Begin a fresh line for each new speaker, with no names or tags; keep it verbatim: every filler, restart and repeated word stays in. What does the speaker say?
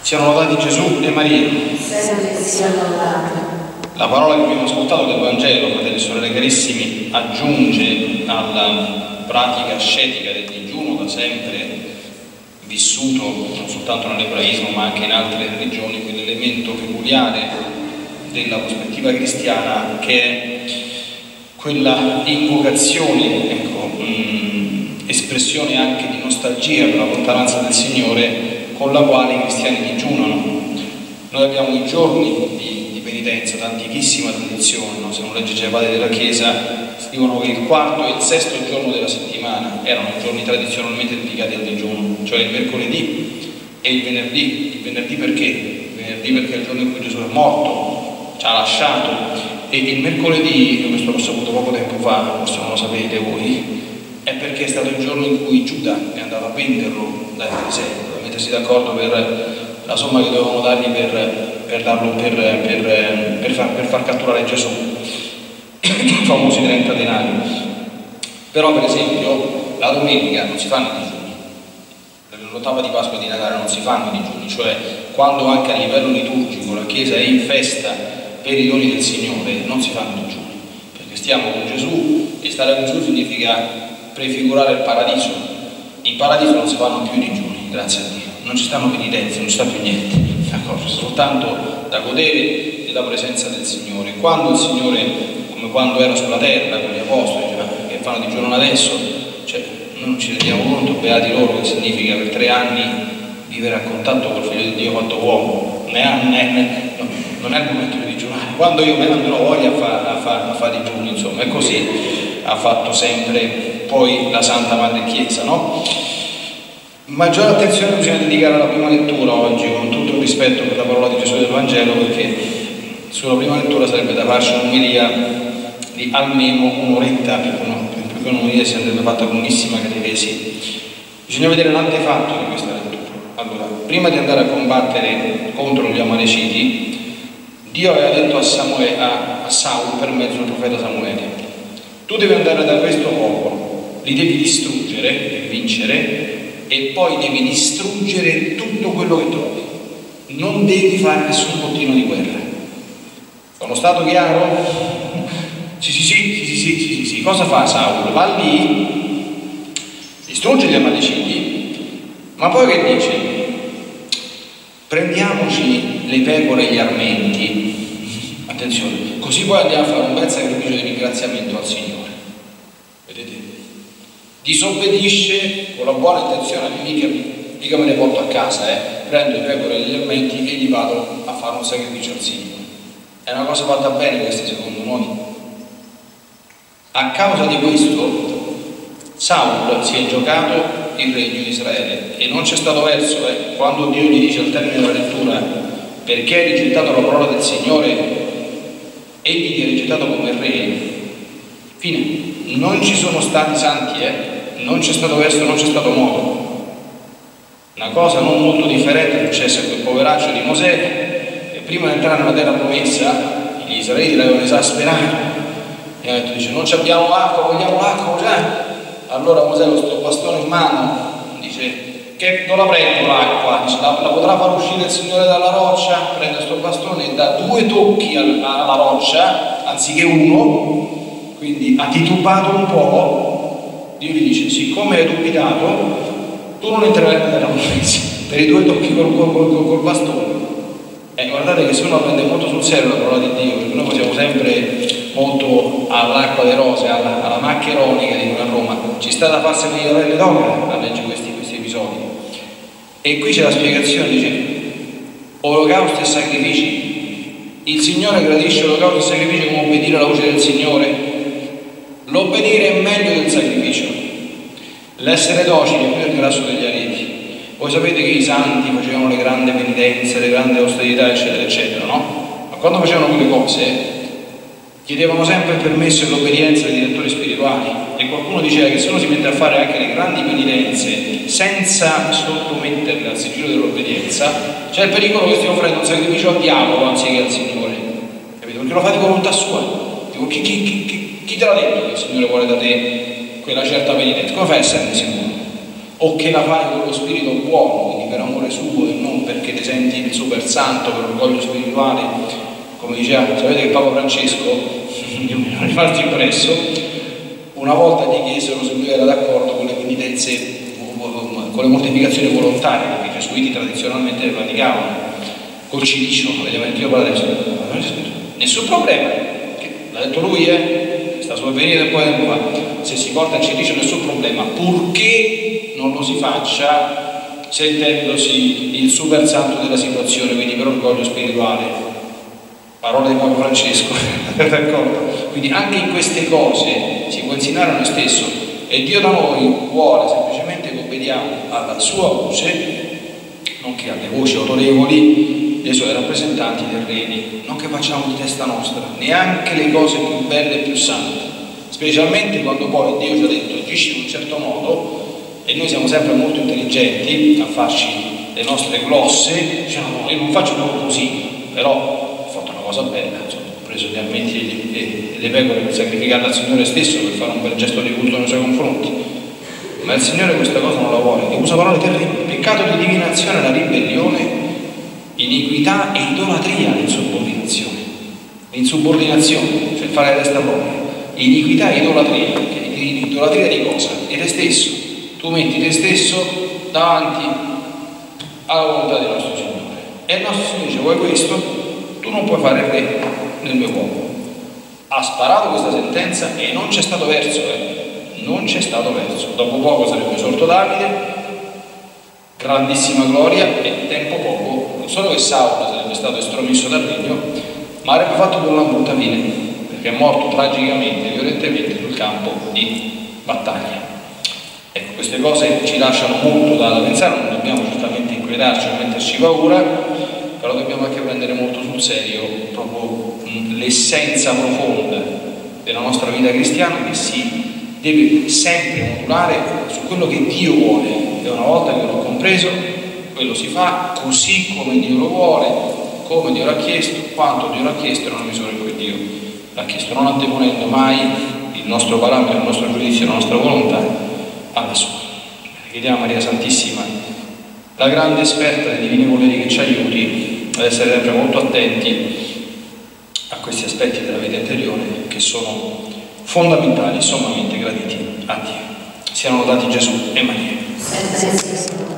Siano lodati Gesù e Maria.
Sempre siano lodati.
La parola che abbiamo ascoltato del Vangelo, fratelli e sorelle carissimi, aggiunge alla pratica ascetica del digiuno da sempre vissuto non soltanto nell'ebraismo ma anche in altre religioni, quell'elemento peculiare della prospettiva cristiana che è quella invocazione, ecco, mh, espressione anche di nostalgia per la lontananza del Signore con la quale i cristiani digiunano. Noi abbiamo i giorni di, di penitenza, da antichissima tradizione, no? Se non legge i padri della Chiesa, dicono che il quarto e il sesto giorno della settimana erano giorni tradizionalmente dedicati al digiuno, cioè il mercoledì e il venerdì. Il venerdì perché? Il venerdì perché è il giorno in cui Gesù è morto, ci ha lasciato, e il mercoledì, questo l'ho saputo poco tempo fa, forse non lo sapete voi, è perché è stato il giorno in cui Giuda è andato a venderlo dai farisei, per mettersi d'accordo per la somma che dovevano dargli per, per, darlo, per, per, per, far, per far catturare Gesù, i famosi trenta denari. Però per esempio la domenica non si fanno i digiuni, l'ottava di Pasqua e di Natale non si fanno i digiuni, cioè quando anche a livello liturgico la Chiesa è in festa per i doni del Signore non si fanno i digiuni, perché stiamo con Gesù e stare con Gesù significa prefigurare il paradiso. In paradiso non si fanno più i digiuni, grazie a Dio, non ci stanno penitenze, non ci sta più niente, d'accordo? Soltanto da godere della presenza del Signore. Quando il Signore, come quando era sulla terra con gli apostoli, cioè, che fanno digiuno adesso, cioè non ci rendiamo conto, beati loro, che significa per tre anni vivere a contatto col Figlio di Dio fatto uomo. Ne ha, ne, ne, no, non è il momento di digiunare. Quando io me ne andrò voglia a fare a fa, a fa digiuni, insomma, è così ha fatto sempre poi la Santa Madre Chiesa, no? Maggiore attenzione bisogna dedicare alla prima lettura oggi, con tutto il rispetto per la parola di Gesù del Vangelo, perché sulla prima lettura sarebbe da farci un'omelia di almeno un'oretta, perché no, più che un'omelia si andrebbe fatta lunghissima catechesi. Bisogna vedere l'antefatto di questa lettura. Allora, prima di andare a combattere contro gli Amaleciti, Dio aveva detto a, Samuele, a, a Saul per mezzo del profeta Samuele: tu devi andare da questo popolo, li devi distruggere, devi vincere, e poi devi distruggere tutto quello che trovi. Non devi fare nessun bottino di guerra. Sono stato chiaro? Sì, sì, sì, sì, sì, sì, sì, sì, sì. Cosa fa Saul? Va lì, distrugge gli Amaleciti, ma poi che dice? Prendiamoci le pecore e gli armenti, attenzione, così poi andiamo a fare un bel sacrificio di ringraziamento al Signore. Vedete? Disobbedisce con la buona intenzione, mica, mica me ne porto a casa, eh. Prendo le pecore e gli armenti e gli vado a fare un sacrificio al Signore. È una cosa fatta bene questa secondo noi. A causa di questo Saul si è giocato il regno di Israele e non c'è stato verso, eh. Quando Dio gli dice al termine della lettura: perché hai rigettato la parola del Signore, egli ti ha rigettato come re, fine. Non ci sono stati santi, eh? Non c'è stato verso, non c'è stato modo. Una cosa non molto differente è successa a quel poveraccio di Mosè, che prima di entrare nella terra promessa gli israeliti l'avevano esasperato e ha detto, dice: non ci abbiamo acqua, vogliamo l'acqua già. Allora Mosè con questo bastone in mano dice: che non la prendo l'acqua, dice, la, la potrà far uscire il Signore dalla roccia. Prende questo bastone e dà due tocchi alla, alla roccia anziché uno. Quindi ha titubato un po'. Dio gli dice: siccome hai dubitato, tu non entrerai nella terra promessa per i due tocchi col, col, col, col bastone. E guardate che se uno prende molto sul serio la parola di Dio, perché noi siamo sempre molto all'acqua de rose, alla, alla maccheronica, dicono a Roma, ci sta da farsi le orelle d'opera a leggere questi, questi episodi. E qui c'è la spiegazione, dice: olocausti e sacrifici. Il Signore gradisce olocausti e sacrifici come obbedire alla voce del Signore. L'obbedire è meglio del sacrificio, l'essere docili è più del grasso degli areti. Voi sapete che i santi facevano le grandi penitenze, le grandi austerità, eccetera, eccetera, no? Ma quando facevano quelle cose chiedevano sempre il permesso e l'obbedienza dei direttori spirituali, e qualcuno diceva che se uno si mette a fare anche le grandi penitenze senza sottometterle al sigillo dell'obbedienza, c'è il pericolo che stiamo facendo un sacrificio al diavolo anziché al Signore, capito? Perché lo fate con volontà sua. Dico, chi, chi, chi, chi Chi te l'ha detto che il Signore vuole da te quella certa penitenza? Come fai a esserne sicuro? O che la fai con lo spirito buono, quindi per amore suo e non perché ti senti il super santo per orgoglio spirituale, come diceva, sapete che Papa Francesco, io mi sono rimasto impresso, una volta gli chiesero se lui era d'accordo con le penitenze, con le mortificazioni volontarie che i gesuiti tradizionalmente praticavano, col cilicio, avete io parlo adesso, nessun problema, l'ha detto lui, eh? Sta sulla venire poi tempo fa, se si porta il cilicio nessun problema, purché non lo si faccia sentendosi il super santo della situazione, quindi per orgoglio spirituale. Parole di Papa Francesco, d'accordo? Quindi anche in queste cose si può insegnare a noi stesso e Dio da noi vuole semplicemente che obbediamo alla sua voce, nonché alle voci autorevoli dei suoi rappresentanti terreni, non che facciamo di testa nostra, neanche le cose più belle e più sante, specialmente quando poi Dio ci ha detto agisci in un certo modo e noi siamo sempre molto intelligenti a farci le nostre glosse, diciamo io non faccio proprio così, però cosa bella, insomma, ho preso gli armenti e le pecore per sacrificarle al Signore stesso per fare un bel gesto di culto nei suoi confronti, ma il Signore questa cosa non la vuole e usa parole terribili: peccato di divinazione, la ribellione, iniquità e idolatria, l'insubordinazione l'insubordinazione, cioè fare la testa propria, iniquità e idolatria. Idolatria di cosa? Di te stesso, tu metti te stesso davanti alla volontà del nostro Signore e il nostro Signore dice vuoi questo? Tu non puoi fare il re nel mio popolo. Ha sparato questa sentenza e non c'è stato verso, eh? non c'è stato verso. Dopo poco sarebbe sorto Davide, grandissima gloria, e tempo poco, non solo che Saulo sarebbe stato estromesso dal regno, ma avrebbe fatto pure una brutta fine, perché è morto tragicamente, violentemente sul campo di battaglia. Ecco, queste cose ci lasciano molto da pensare, non dobbiamo certamente inquietarci o metterci paura, però dobbiamo anche prendere molto sul serio proprio l'essenza profonda della nostra vita cristiana, che si deve sempre modulare su quello che Dio vuole, e una volta che l'ho compreso quello si fa così come Dio lo vuole, come Dio l'ha chiesto, quanto Dio l'ha chiesto, e nella misura in cui Dio l'ha chiesto, non anteponendo mai il nostro parametro, il nostro giudizio, la nostra volontà alla sua. Chiediamo a Maria Santissima, la grande esperta dei divini voleri, che ci aiuti ad essere sempre molto attenti a questi aspetti della vita interiore che sono fondamentali e sommamente graditi a Dio. Siano lodati Gesù e Maria.